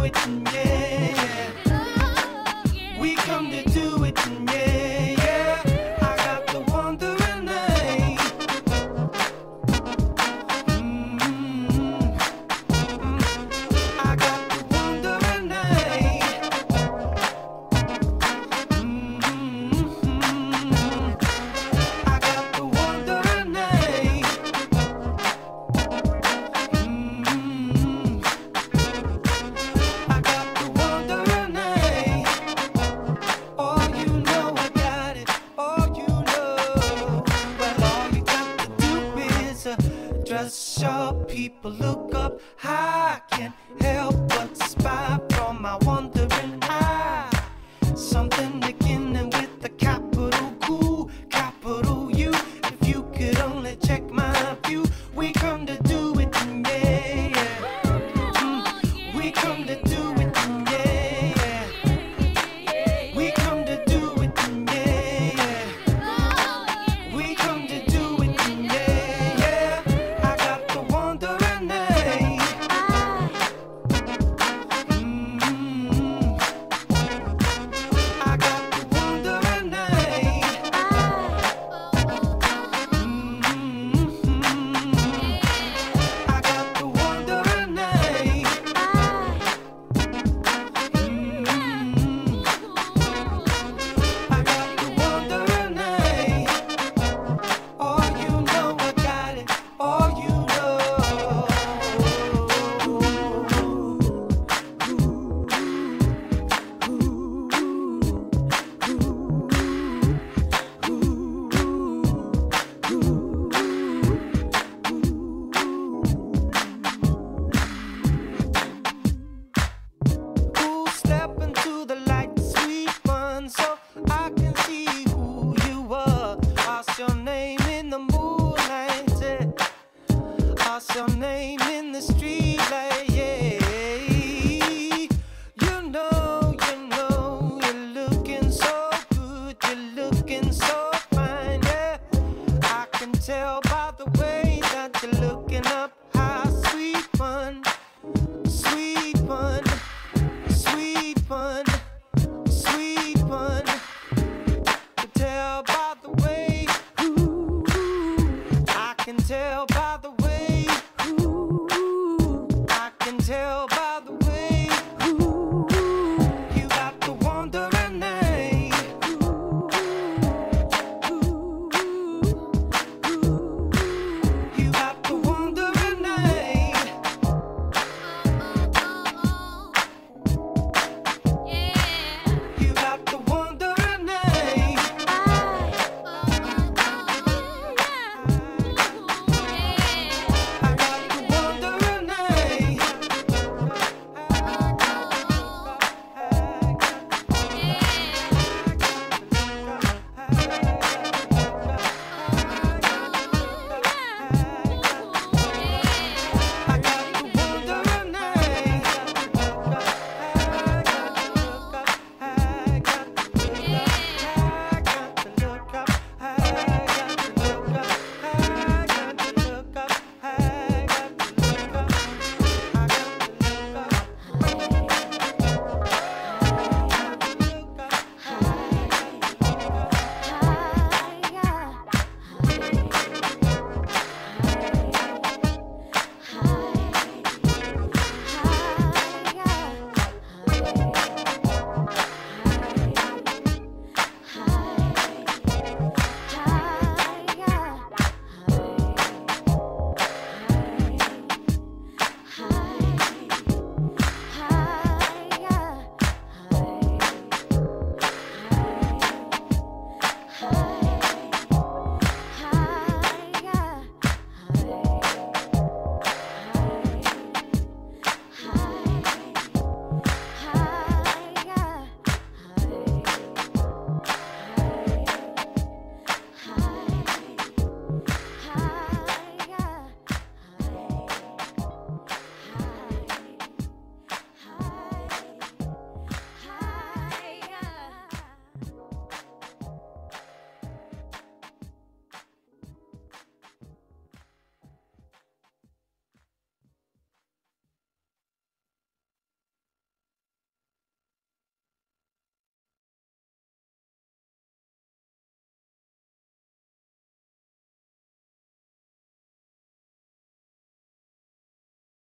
it, yeah, yeah. We come to do it, yeah, yeah. I got the wandering eye. I got the wandering eye. I got the wandering eye. I got the wandering eye. Oh, you know I got it. Oh, you know. Well, all you got to do is dress sharp. People look up high. Can't help but spy from my wandering eye. Something beginning with the capital Q, capital U. If you could only check my view, we come to do it, yeah, yeah. We come to do it, yeah,